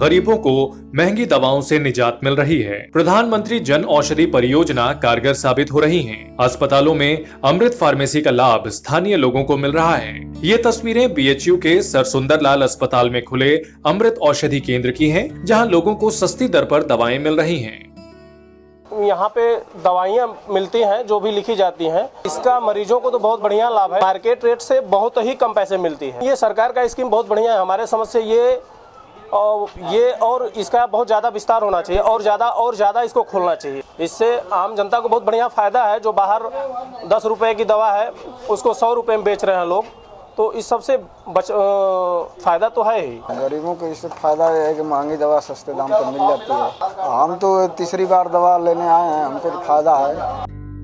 गरीबों को महंगी दवाओं से निजात मिल रही है। प्रधानमंत्री जन औषधि परियोजना कारगर साबित हो रही है। अस्पतालों में अमृत फार्मेसी का लाभ स्थानीय लोगों को मिल रहा है। ये तस्वीरें बीएचयू के सर सुंदरलाल अस्पताल में खुले अमृत औषधि केंद्र की हैं, जहां लोगों को सस्ती दर पर दवाएं मिल रही हैं। यहाँ पे दवाइयाँ मिलती हैं जो भी लिखी जाती हैं। इसका मरीजों को तो बहुत बढ़िया लाभ है। मार्केट रेट से बहुत ही कम पैसे मिलती है। ये सरकार का स्कीम बहुत बढ़िया है। हमारे समझ से ये और इसका बहुत ज़्यादा विस्तार होना चाहिए और ज़्यादा इसको खोलना चाहिए। इससे आम जनता को बहुत बढ़िया फायदा है। जो बाहर 10 रुपए की दवा है उसको 100 रुपए में बेच रहे हैं लोग, तो इस सबसे फायदा तो है ही। गरीबों को इससे फायदा है कि महंगी दवा सस्ते दाम पर मिल जाती है। हम तो तीसरी बार दवा लेने आए हैं, हमको तो फायदा है।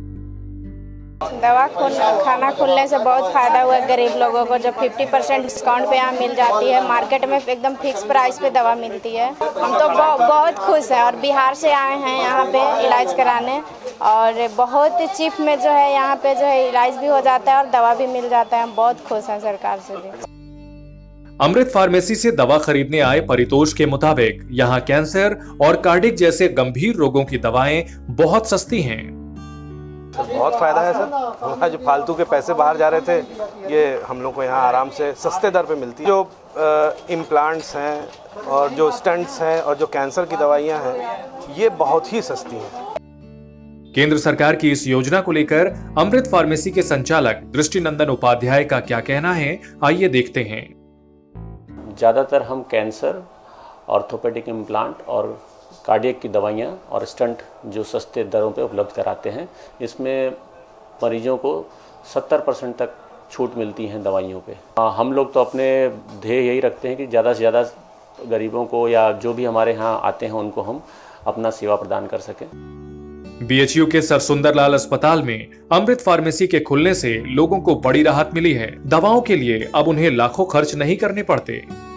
दवा खाना खुलने से बहुत फायदा हुआ है गरीब लोगों को। जब 50% डिस्काउंट पे यहाँ मिल जाती है, मार्केट में एकदम फिक्स प्राइस पे दवा मिलती है। हम तो बहुत खुश हैं और बिहार से आए हैं यहाँ पे इलाज कराने, और बहुत चीप में जो है यहाँ पे जो है इलाज भी हो जाता है और दवा भी मिल जाता है। हम बहुत खुश हैं सरकार से भी। अमृत फार्मेसी से दवा खरीदने आए परितोष के मुताबिक यहाँ कैंसर और कार्डिक जैसे गंभीर रोगों की दवाएं बहुत सस्ती हैं। बहुत फायदा है सर। जो फालतू के पैसे बाहर जा रहे थे, ये हम लोग को यहाँ आराम से सस्ते दर पे मिलती है। जो इम्प्लांट्स हैं और जो स्टंट्स हैं और जो कैंसर की दवाइयाँ हैं, ये बहुत ही सस्ती हैं। केंद्र सरकार की इस योजना को लेकर अमृत फार्मेसी के संचालक दृष्टिनंदन उपाध्याय का क्या कहना है, आइए देखते हैं। ज़्यादातर हम कैंसर, ऑर्थोपेडिक इम्प्लांट और कार्डियक की दवाइयाँ और स्टंट जो सस्ते दरों पे उपलब्ध कराते हैं। इसमें मरीजों को 70% तक छूट मिलती है दवाइयों पे। हम लोग तो अपने ध्येय यही रखते हैं कि ज़्यादा से ज़्यादा गरीबों को या जो भी हमारे यहाँ आते हैं उनको हम अपना सेवा प्रदान कर सकें। बीएचयू के सर सुंदरलाल अस्पताल में अमृत फार्मेसी के खुलने से लोगों को बड़ी राहत मिली है। दवाओं के लिए अब उन्हें लाखों खर्च नहीं करने पड़ते।